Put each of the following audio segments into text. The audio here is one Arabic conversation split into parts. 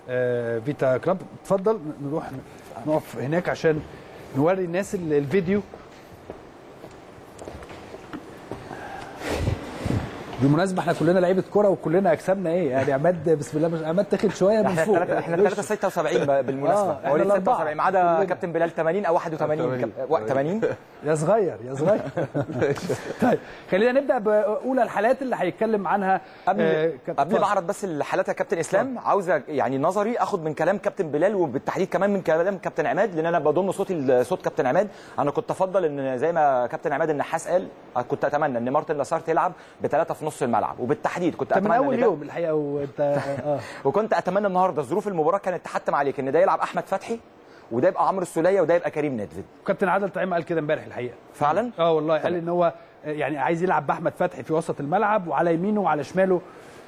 فيتا كلاب. اتفضل نروح نقف هناك عشان نوري الناس الفيديو. بالمناسبه احنا كلنا لعيبه كوره وكلنا اجسامنا ايه يعني. عماد بسم الله، مش عماد تاخد شويه من فوق. احنا 376 بالمناسبه، مواليد 76 ما عدا كابتن بلال 80 او 81. 80 يا صغير يا صغير. طيب خلينا نبدا باولى الحالات اللي هيتكلم عنها قبل ما اعرض بس الحالات يا كابتن اسلام. عاوز يعني نظري اخد من كلام كابتن بلال وبالتحديد كمان من كلام كابتن عماد، لان انا بضم صوتي لصوت كابتن عماد. انا كنت افضل ان زي ما كابتن عماد النحاس قال، كنت اتمنى ان مارتن لاسارتي يلعب بثلاثه في نص الملعب، وبالتحديد كنت اتمنى من اول يوم الحقيقه وانت وكنت اتمنى النهارده ظروف المباراه كانت تحتم عليك ان ده يلعب احمد فتحي وده يبقى عمرو السوليه وده يبقى كريم ندفد. كابتن عادل طعيم قال كده امبارح الحقيقه فعلا. والله قال ان هو يعني عايز يلعب باحمد فتحي في وسط الملعب وعلى يمينه وعلى شماله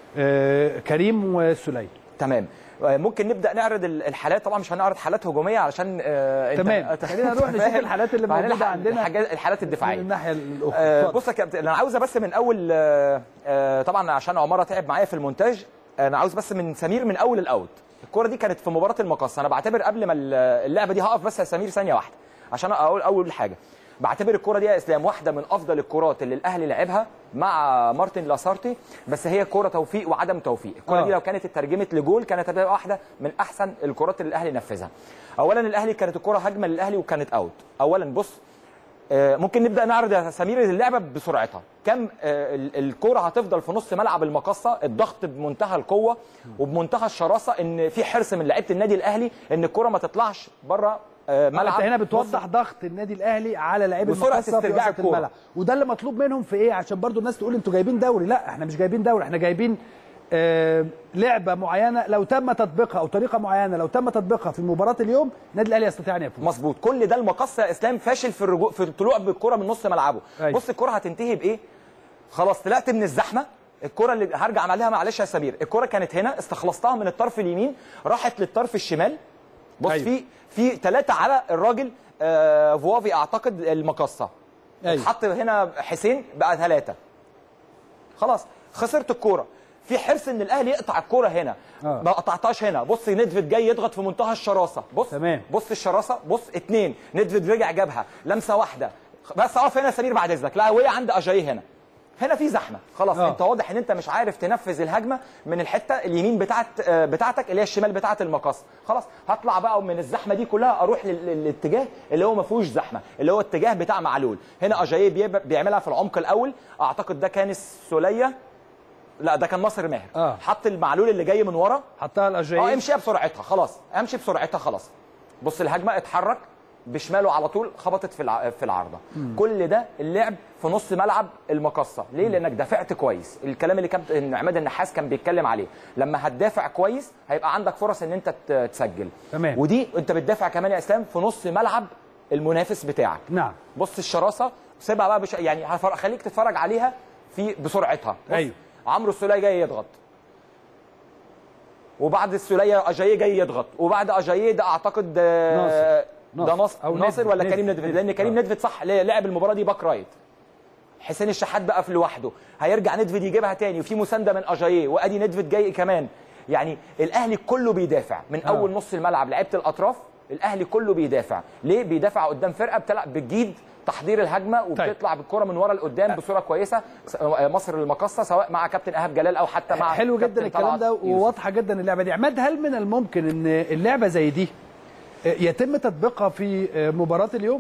كريم والسوليه. تمام. ممكن نبدا نعرض الحالات. طبعا مش هنعرض حالات هجوميه علشان تمام. خلينا نروح نشوف الحالات اللي موجوده عندنا، الحالات الدفاعيه من الناحيه الاخرى. بص يا كابتن، انا عاوزه بس من اول طبعا عشان عماره تعب معايا في المونتاج، انا عاوز بس من سمير من اول الاوت. الكره دي كانت في مباراه المقص. انا بعتبر قبل ما اللعبه دي، هقف بس يا سمير ثانيه واحده عشان اقول اول حاجه. بعتبر الكره دي يا اسلام واحده من افضل الكرات اللي الاهلي لعبها مع مارتن لاسارتي، بس هي كره توفيق وعدم توفيق. الكره دي لو كانت اترجمت لجول كانت هتبقى واحده من احسن الكرات اللي الاهلي نفذها. اولا الاهلي كانت الكره هجمه للاهلي وكانت اوت. اولا بص، ممكن نبدا نعرض يا سمير اللعبه بسرعتها. كم الكره هتفضل في نص ملعب المقصه، الضغط بمنتهى القوه وبمنتهى الشراسه، ان في حرص من لعيبه النادي الاهلي ان الكره ما تطلعش بره ملعب. هنا بتوضح ضغط النادي الاهلي على لعيبه المقصه في وسط الملعب، وده اللي مطلوب منهم في ايه، عشان برضو الناس تقول انتوا جايبين دوري. لا، احنا مش جايبين دوري، احنا جايبين لعبه معينه لو تم تطبيقها او طريقه معينه لو تم تطبيقها في مباراه اليوم النادي الاهلي يستطيع ان يفوز. مظبوط. كل ده المقص يا اسلام فاشل في الرجوع في الطلوع بالكره من نص ملعبه. بص الكره هتنتهي بايه؟ خلاص طلعت من الزحمه. الكره اللي هرجع عليها معلش يا سمير، الكره كانت هنا، استخلصتها من الطرف اليمين راحت للطرف الشمال. بص في 3 على الراجل فوافي اعتقد المقصه. اتحط هنا حسين بقى 3. خلاص خسرت الكوره. في حرص ان الاهلي يقطع الكوره هنا، ما قطعتهاش هنا. بص ندفد جاي يضغط في منتهى الشراسه. بص تمام. بص الشراسه. بص 2 ندفد رجع جابها لمسه واحده. بس اقف هنا يا سمير بعد اذنك. لا وهي عند اجاي هنا في زحمه. خلاص انت واضح ان انت مش عارف تنفذ الهجمه من الحته اليمين بتاعتك اللي هي الشمال بتاعه المقص. خلاص هطلع بقى من الزحمه دي كلها اروح للاتجاه اللي هو ما فيهوش زحمه، اللي هو الاتجاه بتاع معلول. هنا اجاي بيعملها في العمق الاول، اعتقد ده كان السوليه، لا ده كان ناصر ماهر. حط المعلول اللي جاي من ورا، حطها الاجاي. امشيها بسرعتها. خلاص امشي بسرعتها. خلاص بص الهجمه اتحرك بشماله على طول، خبطت في العارضه. كل ده اللعب في نص ملعب المقصه. ليه؟ لانك دافعت كويس. الكلام اللي كابتن عماد النحاس كان بيتكلم عليه، لما هتدافع كويس هيبقى عندك فرص ان انت تسجل. تمام. ودي انت بتدافع كمان يا اسلام في نص ملعب المنافس بتاعك. نعم. بص الشراسه سيبها بقى يعني هخليك تتفرج عليها بسرعتها. ايوه. عمرو السوليه جاي يضغط، وبعد السوليه اجاييه جاي يضغط، وبعد اجاييه ده اعتقد ده ناصر ولا كريم ندفد، لان كريم ندفد صح لعب المباراه دي باك رايت. حسين الشحات بقى في لوحده، هيرجع ندفد يجيبها تاني، وفي مسانده من اجاييه، وادي ندفد جاي كمان. يعني الاهلي كله بيدافع من اول نص الملعب، لعيبه الاطراف الاهلي كله بيدافع. ليه؟ بيدافع قدام فرقه بتلعب بتجيد تحضير الهجمه وبتطلع بالكره من ورا لقدام بصوره كويسه. مصر المقصه سواء مع كابتن ايهاب جلال او حتى مع حلو جدا الكلام ده وواضحه جدا اللعبه دي. عماد، هل من الممكن ان اللعبه زي دي يتم تطبيقها في مباراه اليوم؟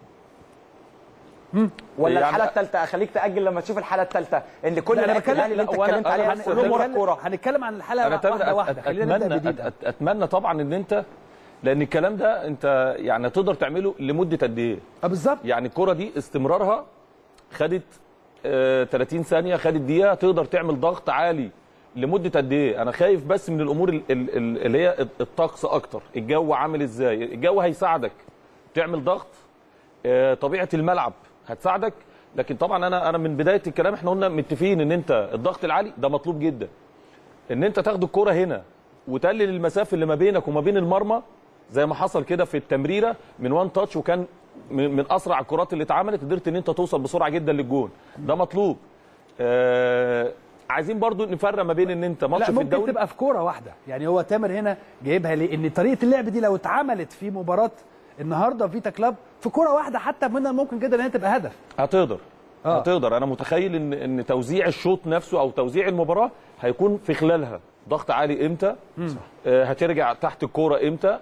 ولا يعني الحاله الثالثه؟ اخليك تاجل لما تشوف الحاله الثالثه، ان كل انا بتكلم اللي انت اتكلمت عليها كلهم ورا الكوره. هنتكلم عن الحاله واحده. خلينا نبدا جديد. اتمنى طبعا ان انت، لان الكلام ده انت يعني تقدر تعمله لمده قد ايه؟ بالظبط. يعني الكره دي استمرارها خدت 30 ثانيه، خدت دقيقه، تقدر تعمل ضغط عالي لمده قد ايه؟ انا خايف بس من الامور اللي هي الطقس اكتر، الجو عامل ازاي؟ الجو هيساعدك تعمل ضغط، طبيعه الملعب هتساعدك. لكن طبعا انا من بدايه الكلام احنا قلنا متفقين ان انت الضغط العالي ده مطلوب جدا، ان انت تاخد الكره هنا وتقلل المسافه اللي ما بينك وما بين المرمى زي ما حصل كده في التمريره من وان تاتش، وكان من اسرع الكرات اللي اتعملت، قدرت ان انت توصل بسرعه جدا للجون. ده مطلوب. عايزين برضو نفرق ما بين ان انت ماتش في الدوري ممكن تبقى في كوره واحده. يعني هو تامر هنا جايبها ليه؟ ان طريقه اللعب دي لو اتعملت في مباراه النهارده فيتا كلاب في كوره واحده حتى من ممكن جدا ان هي تبقى هدف. هتقدر. انا متخيل ان توزيع الشوط نفسه او توزيع المباراه هيكون في خلالها ضغط عالي امتى، هترجع تحت الكوره امتى،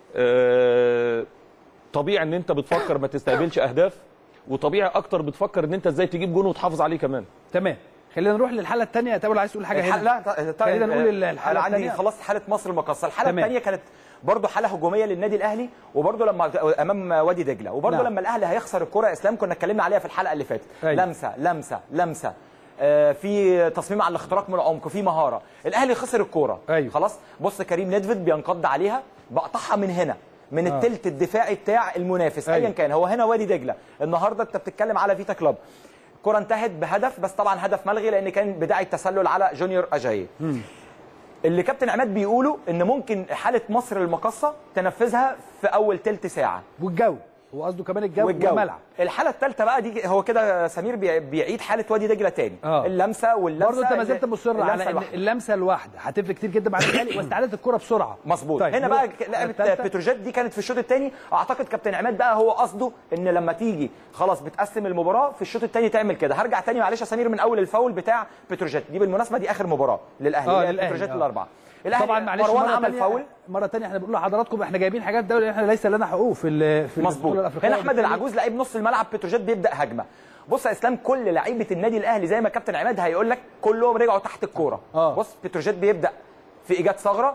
طبيعي ان انت بتفكر ما تستقبلش اهداف، وطبيعي اكتر بتفكر ان انت ازاي تجيب جون وتحافظ عليك كمان. تمام. خلينا نروح للحاله الثانيه. تقول عايز تقول حاجه هنا؟ لا خلينا نقول الحاله الثانيه. خلاص حاله مصر المقاصه. الحاله الثانيه كانت برضه حاله هجوميه للنادي الاهلي، وبرضه لما امام وادي دجله، وبرضه لما الاهلي هيخسر الكره اسلام كنا اتكلمنا عليها في الحلقه اللي فاتت. لمسه لمسه لمسه، في تصميم على الاختراق من العمق، في مهاره. الاهلي خسر الكوره. خلاص بص كريم نيدفيد بينقض عليها، بقطعها من هنا من الثلث الدفاعي بتاع المنافس ايا كان. هو هنا وادي دجله، النهارده انت بتتكلم على فيتا كلوب. الكره انتهت بهدف، بس طبعا هدف ملغي لان كان بدايه تسلل على جونيور اجاييه. اللي كابتن عماد بيقوله ان ممكن حاله مصر المقاصه تنفذها في اول ثلث ساعه. والجو هو قصده كمان الجو والملعب. الحاله الثالثه بقى دي هو كده سمير بيعيد حاله وادي دجله تاني. اللمسه برضه انت ما زلت مصر على ان اللمسه الواحده هتفرق كتير جدا مع الاهلي واستعاده الكره بسرعه. مظبوط. طيب هنا بقى لعبه بتروجيت دي كانت في الشوط الثاني. اعتقد كابتن عماد بقى هو قصده ان لما تيجي خلاص بتقسم المباراه في الشوط الثاني تعمل كده. هرجع ثاني معلش يا سمير من اول الفاول بتاع بتروجيت دي. بالمناسبه دي اخر مباراه للاهلي. بتروجيت الاربعه. طبعا معلش مروان عمل فاول مره ثانيه. احنا بنقول لحضراتكم احنا جايبين حاجات دولي، احنا ليس لنا حقوق في البطوله الافريقيه. هنا احمد العجوز لعيب نص الملعب بتروجيت بيبدا هجمه. بص يا اسلام كل لعيبه النادي الاهلي زي ما كابتن عماد هيقول لك كلهم رجعوا تحت الكوره. بص بتروجيت بيبدا في ايجاد ثغره.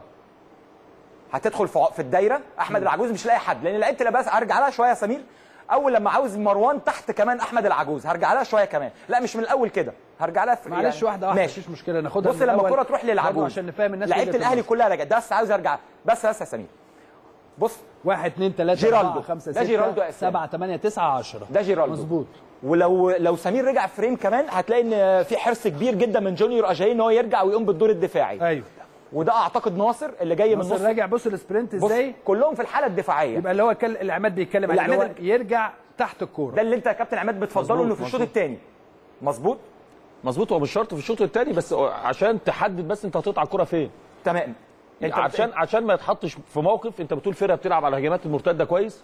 هتدخل في الدايره. احمد العجوز مش لاقي حد لان لعيبه الاباس. هرجع لها شويه يا سمير. اول لما عاوز مروان تحت كمان احمد العجوز هرجع لها شويه كمان. لا مش من الاول كده، هرجع لها معلش يعني واحده مفيش مشكله ناخدها. بص لما الكره تروح للعجوز عشان نفهم الناس لعيبه الاهلي كلها رجعت. ده بس عاوز ارجع بس يا سمير. بص 1 2 3 جيرالدو 5 6 جيرالدو 7 8 9 10 ده جيرالدو مظبوط. ولو سمير رجع فريم كمان هتلاقي ان في حرص كبير جدا من جونيور اجاي ان هو يرجع ويقوم بالدور الدفاعي. ايوه وده اعتقد ناصر اللي جاي من نص راجع. بص السبرنت ازاي كلهم في الحاله الدفاعيه. يبقى اللي هو العماد بيتكلم عليه اللي هو يرجع تحت الكوره. ده اللي انت يا كابتن عماد بتفضله انه في الشوط الثاني. مظبوط. هو مش شرط في الشوط الثاني بس عشان تحدد بس انت هتقطع الكوره فين. تمام. انت عشان ما يتحطش في موقف انت بتقول فرقه بتلعب على الهجمات المرتده كويس،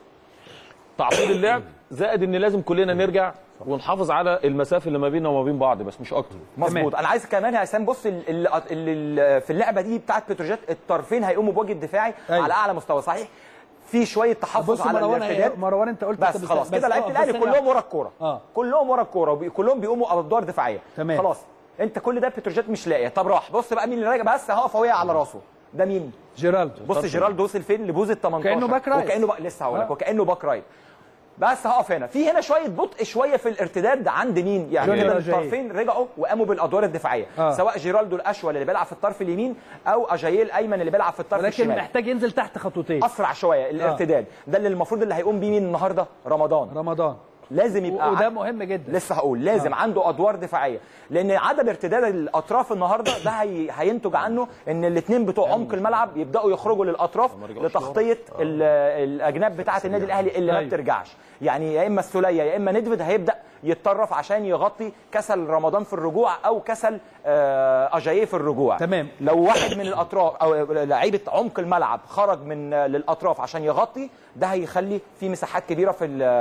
تعطيل اللعب، زائد ان لازم كلنا نرجع ونحافظ على المسافه اللي ما بيننا وما بين بعض بس مش اكتر. مظبوط. انا عايز كمان يا اسلام بص اللي في اللعبه دي بتاعت بتروجيت الطرفين هيقوموا بوجه دفاعي على اعلى مستوى. صحيح في شويه تحفظ على الارتداد. مروان انت قلت بس خلاص كده لعيبه الاهلي كلهم ورا الكوره. كلهم ورا الكوره وكلهم بيقوموا ادوار دفاعيه. خلاص انت كل ده بتروجيت مش لاقي. طب راح بص بقى مين اللي راجع بس هقف وهي على راسه. ده مين؟ جيرالدو. بص جيرالدو وصل فين؟ لبوز ال 18 كانه باك رايت. وكانه لسه هقول لك وكانه باك رايت. بس هقف هنا في هنا شويه بطء شويه في الارتداد عند مين؟ يعني كده الطرفين رجعوا وقاموا بالادوار الدفاعيه. سواء جيرالدو الاشول اللي بيلعب في الطرف اليمين او اجاييه الايمن اللي بيلعب في الطرف الشمال. لكن محتاج ينزل تحت خطوتين اسرع شويه الارتداد. ده اللي المفروض اللي هيقوم بيه مين النهارده؟ رمضان لازم يبقى وده مهم جدا. لسه هقول لازم عنده ادوار دفاعيه لان عدم ارتداد الاطراف النهارده ده هينتج عنه ان الاثنين بتوع عمق الملعب يبداوا يخرجوا للاطراف لتغطيه الاجناب بتاعه النادي الاهلي اللي ما بترجعش. يعني يا اما السوليه يا اما ندفد هيبدا يتطرف عشان يغطي كسل رمضان في الرجوع او كسل اجاييه في الرجوع. تمام. لو واحد من الاطراف او لعيبه عمق الملعب خرج من للاطراف عشان يغطي ده هيخلي في مساحات كبيره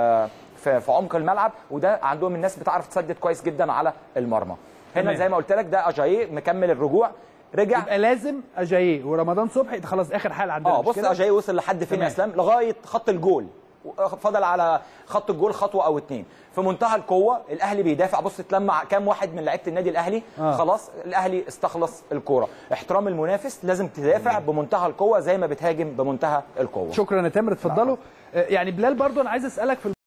في عمق الملعب وده عندهم الناس بتعرف تسدد كويس جدا على المرمى. هنا زي ما قلت لك ده اجاييه مكمل الرجوع رجع. يبقى لازم اجاييه ورمضان صبحي خلاص اخر حاله عندنا. بص اجاييه وصل لحد فين يا اسلام؟ لغايه خط الجول. فضل على خط الجول خطوه او اتنين في منتهى القوه. الاهلي بيدافع. بص اتلمع كام واحد من لعيبه النادي الاهلي. خلاص الاهلي استخلص الكوره. احترام المنافس لازم تدافع بمنتهى القوه زي ما بتهاجم بمنتهى القوه. شكرا يا تامر اتفضلوا. يعني بلال برضو انا عايز اسالك في